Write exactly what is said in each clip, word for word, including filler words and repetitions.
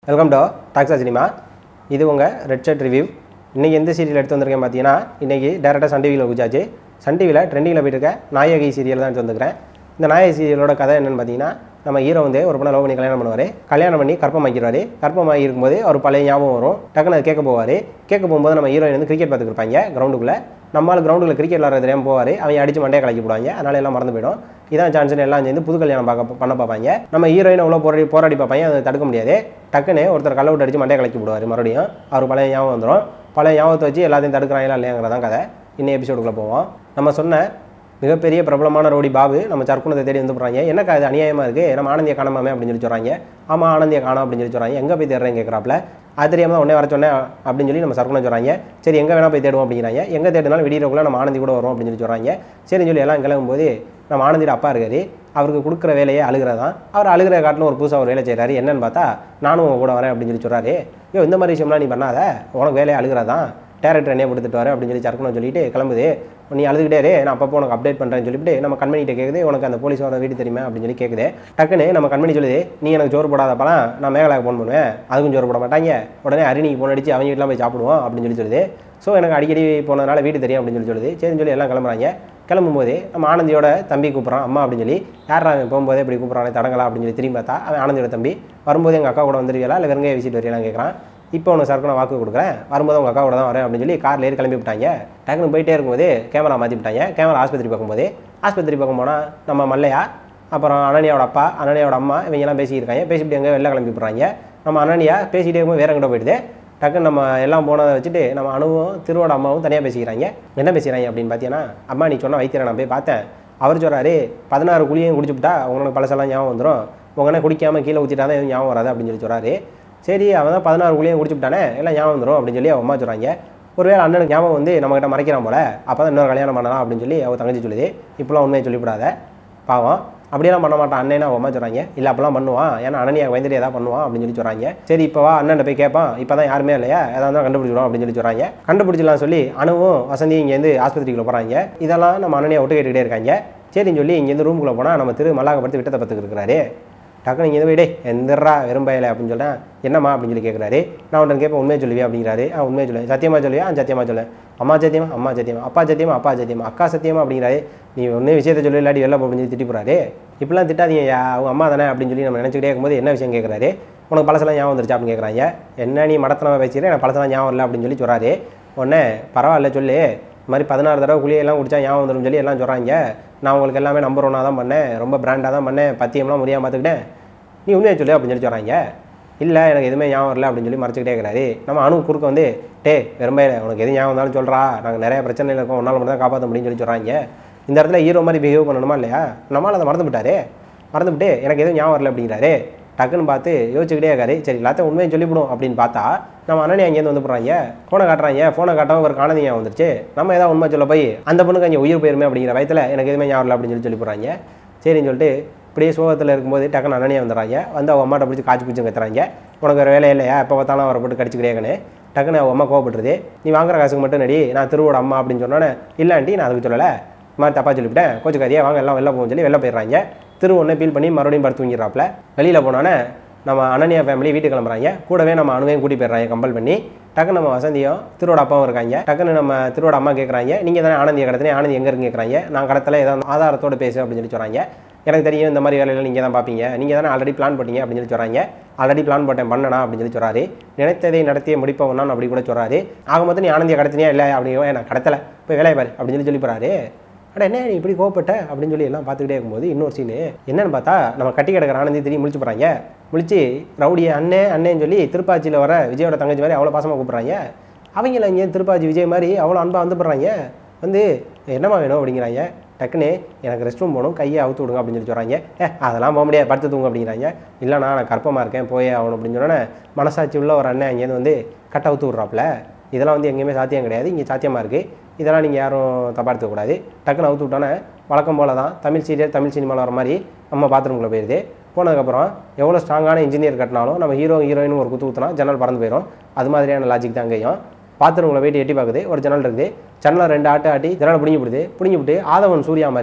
Welcome to டாக்ஸா cinema. இது உங்கள் red shirt review. இன்றைக்கி எந்த சீரியல் எடுத்து வந்திருக்கேன் பார்த்தீங்கன்னா, இன்றைக்கி டேரெக்டாக சன் டிவியில் குச்சாச்சு. சன் டிவியில் ட்ரெண்டிங்கில் போய்ட்டு இருக்க நாயகி சீரியல் தான் எடுத்து வந்துருக்கிறேன். இந்த நாயகி சீரியலோட கதை என்னென்னு பார்த்தீங்கன்னா, நம்ம ஹீரோ வந்து ஒரு பொண்ணை லவ் பண்ணி கல்யாணம் பண்ணுவார். கல்யாணம் பண்ணி கற்பமாக்கிடுவார். கற்பமாகி இருக்கும்போது அவர் பழைய ஞாபகம் வரும். டக்குன்னு கேட்க போவார். கேட்க போகும்போது நம்ம ஹீரோயின் வந்து கிரிக்கெட் பார்த்துருப்பாங்க கிரவுண்டுக்குள்ளே. நம்மளால் கிரவுண்டில் கிரிக்கெட் விளாட்றது தெரியாமல் போவார். அவங்க அடித்து மண்டையை கலக்கி போடுவாங்க. அதனால எல்லாம் மறந்து போயிடும். இதான் சான்ஸ்னு எல்லாம் சேர்ந்து புது கல்யாணம் பார்க்க பண்ண பார்ப்பாங்க. நம்ம ஹீரோயின் அவ்வளோ போராடி போராடி பார்ப்பாங்க. அதை தடுக்க முடியாது. டக்குன்னு ஒருத்தர் கல்ல விட்டு அடித்து மண்டையை கலக்கி போடுவார். மறுபடியும் அவர் பழைய ஞாபகம் வந்துடும். பழைய ஞாபகத்தை வச்சு எல்லாத்தையும் தடுக்கிறாங்களா இல்லையாங்கிறதான் கதை. இன்னும் எபிசோடுக்குள்ளே போவோம். நம்ம சொன்ன மிகப்பெரிய பிரபலமான ரோடி பாபு நம்ம சர்க்குணத்தை தேடி வந்து போகிறாங்க. என்னக்கா அது அநியாயமாக இருக்குது, நம்ம ஆனந்தியை காணாமே அப்படின்னு சொல்லி சொல்கிறாங்க. ஆமாம், ஆனந்தியை காணோம் அப்படின்னு சொல்லி சொல்கிறாங்க. எங்கே போய் தேடுறேன் கேட்குறாப்புல. அது தெரியாமல் தான் உடனே வர சொன்னேன் அப்படின்னு சொல்லி நம்ம சர்க்குணம் சொல்கிறாங்க. சரி, எங்கே வேணால் போய் தேடுவோம் அப்படிங்கிறாங்க. எங்கே தேடினாலும் விடியறக்குள்ளே நம்ம ஆனந்தி கூட வரும் அப்படின்னு சொல்லி சொல்கிறாங்க. சரின்னு சொல்லி எல்லாம் கிளம்பும்போது நம்ம ஆனந்தியோட அப்பா இருக்காரு. அவருக்கு கொடுக்குற வேலையே அழுகிறதான். அவர் அழுகிற காட்டில் ஒரு புதுசாக ஒரு வேலை செய்கிறாரு. என்னன்னு பார்த்தா, நானும் உங்க கூட வரேன் அப்படின்னு சொல்லி சொல்கிறாரு. ஐயோ, இந்த மாதிரி விஷயம்லாம் நீ பண்ணாத, உனக்கு வேலையை அழுகிறதான், டேரக்டர் என்னையே கொடுத்துட்டு வர அப்படின்னு சொல்லி சர்க்குணம் சொல்லிட்டு கிளம்புது. நீ அழுதுகிட்டே நான் அப்பப்போ உனக்கு அப்டேட் பண்ணுறேன்னு சொல்லிட்டு நம்ம கண்மணிகிட்ட கேட்குது. உனக்கு அந்த போலீஸோட வீடு தெரியுமா அப்படின்னு சொல்லி கேட்குது. டக்குன்னு நம்ம கண்மணி சொல்லுது, நீ எனக்கு ஜோறு போடாதப்பலாம் நான் மேகலாக ஃபோன் பண்ணுவேன், அதுக்கும் ஜோறு போட மாட்டாங்க, உடனே அரிணிக்கு ஃபோன் அடிச்சு அவங்க வீட்டில் போய் சாப்பிடுவோம் அப்படின்னு சொல்லி சொல்லுது. ஸோ எனக்கு அடிக்கடி போனதுனால வீடு தெரியும் அப்படின்னு சொல்லி சொல்லுது. சரின்னு சொல்லி எல்லாம் கிளம்புறாங்க. கிளம்பும்போது நம்ம ஆனந்தியோட தம்பி கூப்பிட்றான் அம்மா அப்படின்னு சொல்லி. யாரா அவன் போகும்போதே இப்படி கூப்பிட்றானே தடங்களா அப்படின்னு சொல்லி திரும்பி பார்த்தா அவன் ஆனந்தியோட தம்பி. வரும்போது எங்கள் அக்கா கூட வந்துருவியலா இல்லை வெறுங்கையை வீசிட்டு வரையலாம் கேட்குறான். இப்போ உனக்கு சர்க்குணம் வாக்கு கொடுக்குறேன், வரும்போது உங்கள் அக்கா கூட தான் வரேன் அப்படின்னு சொல்லி காரில் ஏறி கிளம்பி விட்டாங்க. டக்குன்னு போயிட்டே இருக்கும்போது கேமரா மாற்றி விட்டாங்க. கேமரா ஆஸ்பத்திரி பார்க்கும்போது ஆஸ்பத்திரி பார்க்க போனால் நம்ம மல்லையா, அப்புறம் அனனியாவோட அப்பா, அனனியாவோட அம்மா இவங்கெல்லாம் பேசியிருக்காங்க. பேசிவிட்டு எங்கே வெளில கிளம்பி போடுறாங்க. நம்ம அனனியா பேசிகிட்டே இருக்கும்போது வேற எங்கிட்ட போயிடுது. டக்குன்னு நம்ம எல்லாம் போனதை வச்சுட்டு நம்ம அணுவும் திருவோட அம்மாவும் தனியாக பேசிக்கிறாங்க. என்ன பேசுகிறாங்க அப்படின்னு பார்த்தீங்கன்னா, அம்மா நீ சொன்ன வைத்தியரை நான் போய் பார்த்தேன். அவர் சொல்கிறாரு, பதினாறு குழியையும் குடிச்சுவிட்டா உங்களுக்கு பழசெல்லாம் ஞாபகம் வந்துடும், உங்கள்னா குடிக்காமல் கீழே ஊற்றிட்டா தான் எதுவும் ஞாபகம் வராது அப்படின்னு சொல்லி சொல்கிறாரு. சரி, அவன் தான் பதினாறு குழியும் குடிச்சுட்டானே, எல்லாம் ஞாபகம் வந்துடும் அப்படின்னு சொல்லி அவன் அம்மா சொல்கிறாங்க. ஒருவேளை அண்ணனுக்கு ஞாபகம் வந்து நம்மகிட்ட மறைக்கிறான் போல, அப்போ தான் இன்னொரு கல்யாணம் பண்ணலாம் அப்படின்னு சொல்லி அவள் தங்கச்சி சொல்லுது. இப்போலாம் உண்மையை சொல்லிவிடாத பாவம், அப்படியெல்லாம் பண்ண மாட்டான் அண்ணன் அவன் அம்மா சொல்கிறாங்க. இல்லை அப்பெல்லாம் பண்ணுவான், ஏன்னா அண்ணனியா பயந்துட்டு எதாவது பண்ணுவான் அப்படின்னு சொல்லி சொல்கிறாங்க. சரி, இப்போ வா அண்ணன் போய் கேட்பான், இப்போ தான் யாருமே இல்லையா, எதாவது தான் கண்டுபிடிச்சிடும் அப்படின்னு சொல்லி சொல்கிறாங்க. கண்டுபிடிச்சிடலாம் சொல்லி அணுவும் வசந்தி இங்கேருந்து ஆஸ்பத்திரிக்குள்ளே போகிறாங்க. இதெல்லாம் நம்ம அண்ணனையை ஒட்டு கேட்டுக்கிட்டே இருக்காங்க. சரின்னு சொல்லி இங்கேருந்து ரூமுக்குள்ளே போனால் நம்ம திரு மல்லாக்கப்படுத்தி விட்டத்தை பத்துக்கு இருக்கிறாரு. டக்குனு இங்கே போய்டே எந்தரா வெறும்பையில அப்படின்னு சொல்கிறேன். என்னம்மா அப்படின்னு சொல்லி கேட்குறாரு. நான் உன்னை கேட்பேன், உண்மையை சொல்லுவேன் அப்படிங்கிறாரு. ஆ உண்மையை சொல்லுவேன், சத்தியமாக சொல்லுவேன், ஆ சத்தியமாக சொல்லுவேன், அம்மா சத்தியமா அம்மா சத்தியமா, அப்பா சத்தியமா அப்பா சத்தியமா, அக்கா சத்தியமா அப்படிங்கிறாரு. நீ ஒன்றே விஷயத்தை சொல்லி இல்லாட்டி வெளில அப்படின்னு சொல்லி திட்டி போகிறாரு. இப்படிலாம் திட்டாதீங்க, அவங்க அம்மா தானே அப்படின்னு சொல்லி நம்ம நினச்சிக்கிட்டே இருக்கும்போது என்ன விஷயம் கேட்குறாரு. உனக்கு பழசெல்லாம் ஞாபகம் வந்துருச்சா அப்படின்னு கேட்குறாங்க. என்ன நீ மடத்தனமாக பேசிக்கிறேன், எனக்கு பழசெல்லாம் ஞாபகம் இல்லை அப்படின்னு சொல்லி சொல்கிறாரு. உடனே பரவாயில்ல சொல்லு, இது மாதிரி பதினாறு தடவை குழியெல்லாம் குடிச்சா ஞாபகம் வந்துடும் சொல்லி எல்லாம் சொல்கிறாங்க. நான் உங்களுக்கு எல்லாமே நம்பர் ஒன்னாக தான் பண்ணேன், ரொம்ப பிராண்டாக தான் பண்ணேன், பத்தியம்லாம் முடியாமல் பார்த்துக்கிட்டேன், நீ உண்மையை சொல்லு அப்படின்னு சொல்லி சொல்கிறாங்க. இல்லை எனக்கு எதுவுமே ஞாபகம் இல்லை அப்படின்னு சொல்லி மறைச்சிக்கிட்டே இருக்கிறாரு. நம்ம அணு குறுக்க வந்து, டே வெறுமையில உனக்கு எது ஞாபகம் இருந்தாலும் சொல்கிறா, நாங்கள் நிறைய பிரச்சனையில் இருக்கோம், ஒன்றால் மட்டும் தான் காப்பாற்ற முடியும்னு சொல்லி சொல்கிறாங்க. இந்த இடத்துல ஹீரோ மாதிரி பிஹேவ் பண்ணணுமா இல்லையா, நம்மளால் அதை மறந்து விட்டாரு. மறந்துவிட்டு எனக்கு எதுவும் ஞாபகம் வரல அப்படிங்கிறாரு. டக்குன்னு பார்த்து யோசிச்சுக்கிட்டே இருக்காரு. சரி, எல்லாத்தையும் உண்மையை சொல்லிவிடும் அப்படின்னு பார்த்தா நம்ம அண்ணனே அங்கேருந்து வந்து போடுறாங்க. ஃபோனை காட்டுறாங்க. ஃபோனை காட்டாமல் ஒரு காணதி ஞாபகம் வந்துருச்சு. நம்ம ஏதாவது உண்மை சொல்ல போய் அந்த பொண்ணுக்கு அங்கே உயிர் போயிருமே அப்படிங்கிற வயத்தில் எனக்கு எதுவுமே ஞாபகம் இல்லை அப்படின்னு சொல்லி சொல்லி போடுறாங்க. சரின்னு சொல்லிட்டு இப்படியே சோகத்தில் இருக்கும்போது டக்குன்னு அண்ணனே வந்துடுறாங்க. வந்து அவங்க அம்மாட்ட பிடிச்சி காய்ச்சி பிடிச்சி கத்துறாங்க. உனக்கு ஒரு வேலை இல்லையா, எப்போ பார்த்தாலும் அவரை போட்டு கடிச்சிக்கிட்டேங்கன்னு. டக்குன்னு அவங்க அம்மா கோவப்பட்டுருது. நீ வாங்குற காசுக்கு மட்டும் நடி, நான் திருவோட அம்மா அப்படின்னு சொன்னோன்னே இல்லாண்டி நான் அதுக்கு சொல்லலை, இது மாதிரி தப்பாக சொல்லிவிட்டேன், கோச்சுக்காரியா வாங்க எல்லாம் வெளில போகும் சொல்லி வெளில போயிடுறாங்க. திரு ஒன்றே ஃபீல் பண்ணி மறுபடியும் படுத்து தூங்கிடுறாப்புல. வெளியில் போனோன்னே நம்ம அனனியா ஃபேமிலி வீட்டுக்கு கிளம்புறாங்க. கூடவே நம்ம அணுவையும் கூட்டி போயிடுறாங்க கம்பல் பண்ணி. டக்குன்னு நம்ம வசந்தியும் திருவோட அப்பாவும் இருக்காங்க. டக்குன்னு நம்ம திருவோட அம்மா கேட்குறாங்க, நீங்கள் தானே ஆனந்தியை கடத்தினே, ஆனந்தி எங்கே இருக்குன்னு கேட்குறாங்க. நான் கடத்தல, ஏதாவது ஆதாரத்தோடு பேசு அப்படின்னு சொல்லி சொல்கிறாங்க. எனக்கு தெரியும் இந்த மாதிரி வேலையில் நீங்கள் தான் பார்ப்பீங்க, நீங்கள் தானே ஆல்ரெடி பிளான் பண்ணிங்க அப்படின்னு சொல்லி சொல்கிறாங்க. ஆல்ரெடி பிளான் போட்டேன் பண்ணனா அப்படின்னு சொல்லி சொல்கிறாரு. நினைத்ததை நடத்திய முடிப்பவனான்னு அப்படி கூட சொல்கிறாரு. ஆக மொத்தம் நீ ஆனந்தியை கடத்தினியா இல்லை அப்படிங்கிற, நான் கடத்தலை, போய் வேலையை பாரு அப்படின்னு சொல்லி சொல்லி போகிறாரு. ஆனால் என்ன நீ இப்படி கோவப்பட்ட அப்படின்னு சொல்லி எல்லாம் பார்த்துக்கிட்டே இருக்கும்போது இன்னொரு சீனு என்னன்னு பார்த்தா, நம்ம கட்டி கிடக்கிற ஆனந்தி திரும்பி முழிச்சு போகிறாங்க. முழிச்சு ரவுடியை அண்ணே அண்ணேன்னு சொல்லி திருப்பாச்சியில் வர விஜயோட தங்கச்சி மாதிரி அவ்வளோ பாசமாக கூப்பிட்றாங்க. அவங்கள இங்கே திருப்பாச்சி விஜய் மாதிரி அவ்வளோ அன்பாக வந்து போடுறாங்க. வந்து என்னம்மா வேணும் அப்படிங்கிறாங்க. டக்குன்னு எனக்கு ரெஸ்ட் ரூம் போகணும், கையை அவுத்து விடுங்க அப்படின்னு சொல்லி சொல்கிறாங்க. ஏ அதெல்லாம் போக முடியாது, படுத்து தூங்க அப்படிங்கிறாங்க. இல்லைண்ணா நான் கற்பமாக இருக்கேன் போயே ஆகணும் அப்படின்னு சொன்னோன்னே மனசாட்சி உள்ள ஒரு அண்ணன் அங்கேருந்து வந்து கட்டை அவுத்து விட்றாப்புல. இதெல்லாம் வந்து எங்கேயுமே சாத்தியம் கிடையாது, இங்கே சாத்தியமாக இருக்குது, இதெல்லாம் நீங்கள் யாரும் தப்பாக எடுத்துக்கூடாது. டக்குன்னு அவுத்து விட்டோன்னே வழக்கம் போல தான் தமிழ் சீரியல் தமிழ் சினிமாவில் வர மாதிரி நம்ம பாத்ரூம்குள்ளே போயிடுது. போனதுக்கப்புறம் எவ்வளோ ஸ்ட்ராங்கான இன்ஜினியர் கட்டினாலும் நம்ம ஹீரோ ஹீரோயின் ஒரு குத்து ஊற்றினா ஜன்னல் பறந்து போயிடும். அது மாதிரியான லாஜிக் தான் அங்கேயும். பாத்ரூமில் போய்ட்டு எட்டி பார்க்குது, ஒரு ஜன்னல் இருக்குது. ஜன்னலை ரெண்டு ஆட்டு ஆட்டி ஜன்னலை பிடிங்கி விடுது. பிடிங்கி விட்டு ஆதவன் சூர்யா மாதிரி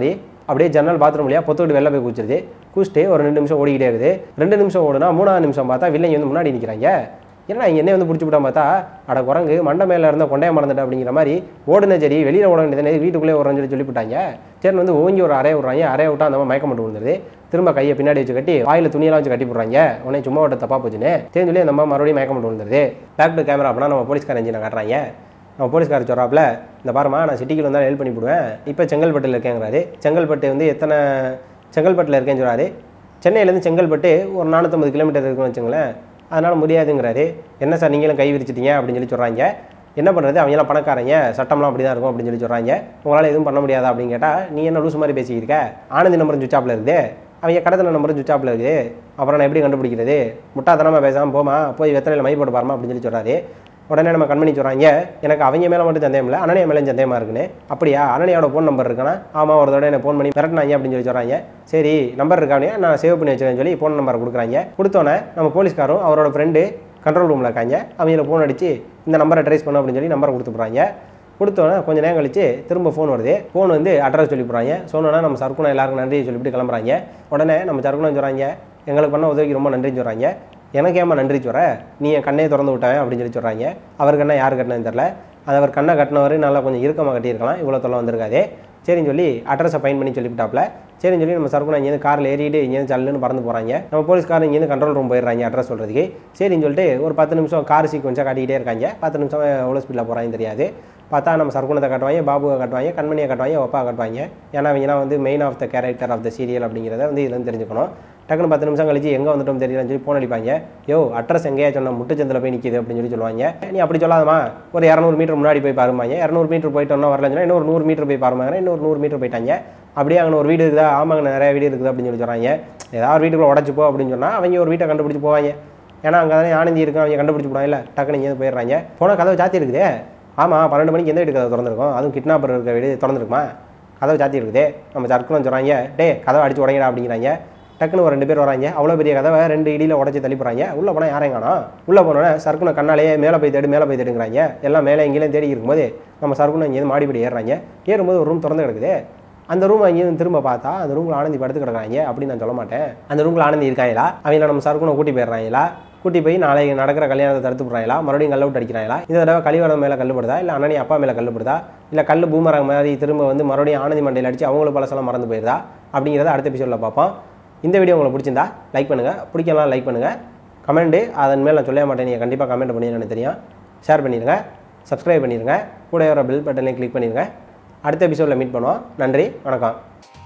அப்படியே ஜன்னல் பாத்ரூம் வழியாக பொத்துக்கிட்டு வெளில போய் குச்சிருது. குச்சிட்டு ஒரு ரெண்டு நிமிஷம் ஓடிக்கிட்டே இருக்குது. ரெண்டு நிமிஷம் ஓடுனா மூணாவது நிமிஷம் பார்த்தா வில்லைங்க வந்து முன்னாடி நிற்கிறாங்க. ஏன்னா இங்கே என்ன வந்து பிடிச்சி விட்டா பார்த்தா அட குரங்கு மண்டை மேலே இருந்த கொண்டைய மறந்துட்டு அப்படிங்கிற மாதிரி ஓடுன சரி வெளியில் ஓட வேண்டியது வீட்டுக்குள்ளே ஓடுறன்னு சொல்லி சொல்லிவிட்டாங்க. சரி வந்து ஓங்கி ஒரு அறைய விட்றாங்க. அறைய விட்டா அந்த மாதிரி மயக்கம் மட்டும் விழுந்துருது. திரும்ப கையை பின்னாடி வச்சு கட்டி வாயில் துணியெல்லாம் வச்சு கட்டி போடுறாங்க. உடனே சும்மா ஓட்ட தப்பா போச்சுன்னு தெரிஞ்சு சொல்லி அந்த மாதிரி மறுபடியும் மயக்கம் மட்டும் விழுந்துருது. பேக் டு கேமரா அப்படின்னா நம்ம போலீஸ்கார இன்ஜினை காட்டுறாங்க. நம்ம போலீஸ்கார சொல்கிறாப்புல இந்த பாருமா நான் சிட்டிக்குள்ள வந்தால் ஹெல்ப் பண்ணி போடுவேன். இப்போ செங்கல்பட்டில் இருக்கேங்கிறாரு. செங்கல்பட்டு வந்து எத்தனை செங்கல்பட்டில் இருக்கேன்னு சொல்கிறாரு. சென்னையிலேருந்து செங்கல்பட்டு ஒரு நானூற்றம்பது கிலோமீட்டர் இருக்குன்னு வச்சுங்களேன். அதனால் முடியாதுங்கிறாரு. என்ன சார் நீங்களும் கை விரிச்சிட்டீங்க அப்படின்னு சொல்லி சொல்கிறாங்க. என்ன பண்ணுறது அவங்களாம் பணக்காரங்க சட்டம்லாம் அப்படி தான் இருக்கும் அப்படின்னு சொல்லி சொல்கிறாங்க. உங்களால் எதுவும் பண்ண முடியாதா அப்படின்னு கேட்டால் நீ என்ன லூசு மாதிரி பேசிக்கிருக்க ஆனந்தி நம்பரும் சுவிட்சாப்பில் இருக்குது அவங்க கடத்தின நம்பரும் சுவிட்சாப்பில் இருக்குது அப்புறம் நான் எப்படி கண்டுபிடிக்கிறது முட்டாத்தனமாக பேசாமல் போமா போய் வெத்தனையில் மை போட்டு பாருமா அப்படின்னு சொல்லி சொல்கிறாரு. உடனே நம்ம கண்மணி சொல்கிறாங்க எனக்கு அவங்க மேலே மட்டும் சந்தேகம் இல்லை அனனியா மேலே சந்தேகமாக இருக்குன்னு. அப்படியா அனனியோட ஃபோன் நம்பர் இருக்கானா ஆமாம் ஒரு தடவை என்ன ஃபோன் பண்ணி மிரட்டினாங்க அப்படின்னு சொல்லி சொல்கிறாங்க. சரி நம்பர் இருக்கானே நான் சேவ் பண்ணி வச்சுக்கேன்னு சொல்லி ஃபோன் நம்பர் கொடுக்குறாங்க. கொடுத்தோன்னே நம்ம போலீஸ்காரும் அவரோட ஃப்ரெண்டு கண்ட்ரோல் ரூமில் இருக்காங்க. அவங்கள ஃபோன் அடித்து இந்த நம்பரை ட்ரேஸ் பண்ண அப்படின்னு சொல்லி நம்பரை கொடுத்து போகிறாங்க. கொடுத்தோன்னே கொஞ்சம் நேரம் கழிச்சு திரும்ப ஃபோன் வருது. ஃபோன் வந்து அட்ரஸ் சொல்லி போகிறாங்க. சொன்னோன்னா நம்ம சர்க்குணம் எல்லாருக்கும் நன்றி சொல்லிவிட்டு கிளம்புறாங்க. உடனே நம்ம சர்க்குணம் சொல்கிறாங்க எங்களுக்கு பண்ண உதவிக்கு ரொம்ப நன்றின்னு சொல்கிறாங்க. எனக்கு ஏமா நன்றி சொல்கிற நீ என் கண்ணே திறந்து விட்டேன் அப்படின்னு சொல்லி சொல்கிறாங்க. அவர் கண்ணை யார் கட்டினேன்னு தெரில. அது அவர் கண்ணை கட்டினவர் நல்லா கொஞ்சம் இறுக்கமாக கட்டியிருக்கலாம். இவ்வளோ தொல்லை வந்திருக்காது. சரின்னு சொல்லி அட்ரஸை ஃபைன் பண்ணி சொல்லிவிட்டாப்ல. சரின்னு சொல்லி நம்ம சர்க்குணம் இங்கேருந்து காரில் ஏறிட்டு இங்கேருந்து சல்லுன்னு பறந்து போகிறாங்க. நம்ம போலீஸ்காரர் இங்கேருந்து கண்ட்ரோல் ரூம் போயிடுறாங்க அட்ரஸ் சொல்கிறதுக்கு. சரின்னு சொல்லிட்டு ஒரு பத்து நிமிஷம் கார் சீக்வன்ஸாக காட்டிக்கிட்டே இருக்காங்க. பத்து நிமிஷம் எவ்வளோ ஸ்பீடில் போகிறாங்கன்னு தெரியாது. பார்த்தா நம்ம சர்க்குணத்தை காட்டுவாங்க, பாபுவை காட்டுவாங்க, கண்மணியை காட்டுவாங்க, ஒப்பா காட்டுவாங்க. ஏன்னா அவங்கலாம் வந்து main of the character of the serial அப்படிங்கிறத வந்து இதுலேருந்து தெரிஞ்சுக்கணும். டக்குன்னு பத்து நிமிஷம் கழிச்சு எங்கே வந்துட்டோம் தெரியலன்னு சொல்லி ஃபோன் அடிப்பாங்க. யோ அட்ரஸ் எங்கேயா சொன்ன முட்டுச்சந்தில் போய் நிற்கிது அப்படின்னு சொல்லி சொல்லுவாங்க. நீ அப்படி சொல்லாதமா ஒரு இரநூறு மீட்டர் முன்னாடி போய் பாருமாங்க. இரநூறு மீட்டர் போயிட்டோம்னா வரலன்னு சொன்னால் இன்னொரு நூறு மீட்டர் போய் பாருமாங்க. இன்னொரு நூறு மீட்டர் போயிட்டாங்க. அப்படியே அங்கே ஒரு வீடு இருக்குதா ஆமாங்க நிறைய வீடு இருக்குது அப்படின்னு சொல்லி சொல்கிறாங்க. ஏதாவது வீட்டுக்குள்ள உடச்சிப்போ அப்படின்னு சொன்னால் அவங்க ஒரு வீட்டை கண்டுபிடிச்சி போவாங்க. ஏன்னா அங்கே தானே ஆனந்தி இருக்கும் அவங்க கண்டுபிடிச்சி போவாங்க. இல்லை டக்குனு இங்கே போயிடுறாங்க. போனால் கதவை சாத்தி இருக்குதே. ஆமாம் பன்னெண்டு மணிக்கு எந்த வீட்டு கதவை திறந்துருக்கும் அதுவும் கிட்னாப்பர் இருக்க வீடு திறந்துருக்குமா கதவை சாத்தி இருக்குதே. நம்ம சர்க்குன்னு சொல்கிறாங்க டே கதவை அடிச்சு உடைங்கடா அப்படிங்கிறாங்க. டக்குன்னு ஒரு ரெண்டு பேர் வராங்க. அவ்வளோ பெரிய கதவை ரெண்டு இடியில் உடச்சி தள்ளி போகிறாங்க. உள்ளே போனால் யாரையும் காணோம். உள்ளே போனோன்னே சர்க்குனை கண்ணாலேயே மேலே போய் தேடு மேலே போய் தேடுங்கிறாங்க. எல்லாம் மேலே எங்கேயும் தேடி இருக்கும்போது நம்ம சர்க்குனை இங்கேருந்து மாடிப்படி ஏறுறாங்க. ஏறும்போது ஒரு ரூம் திறந்து கிடக்குது. அந்த ரூம் அங்கேயும் திரும்ப பார்த்தா அந்த ரூமில் ஆனந்தி படுத்து கிடக்குறாங்க அப்படின்னு நான் சொல்ல மாட்டேன். அந்த ரூமில் ஆனந்தி இருக்காங்களா அவங்கள நம்ம சர்க்குனை கூட்டி போயிடுறாங்களா கூட்டி போய் நாளைக்கு நடக்கிற கல்யாணத்தை தடுத்து போடுறாங்களா மறுபடியும் கல் விட்டு அடிக்கிறாங்களா இந்த தடவை கழிவடம் மேலே கல்லுப்படுதா இல்லை அண்ணனி அப்பா மேலே கல்லுப்படுதா இல்லை கல் பூமராங்க மாதிரி திரும்ப வந்து மறுபடியும் ஆனந்தி மண்டையில் அடித்து அவங்களுக்கு பழசெல்லாம் மறந்து போயிருதா அப்படிங்கிறத அடுத்த எபிசோடில் பார்ப்போம். இந்த வீடியோ உங்களுக்கு பிடிச்சிருந்தா லைக் பண்ணுங்கள், பிடிக்கலாம் லைக் பண்ணுங்கள், கமெண்ட்டு அதன் மேலே நான் சொல்ல மாட்டேன் நீங்கள் கண்டிப்பாக கமெண்ட் பண்ணி எனக்கு தெரியும். ஷேர் பண்ணிடுங்க, சப்ஸ்கிரைப் பண்ணிடுங்க, கூட வர பெல் பட்டனை கிளிக் பண்ணிடுங்க. அடுத்த எபிசோடில் மீட் பண்ணுவோம். நன்றி, வணக்கம்.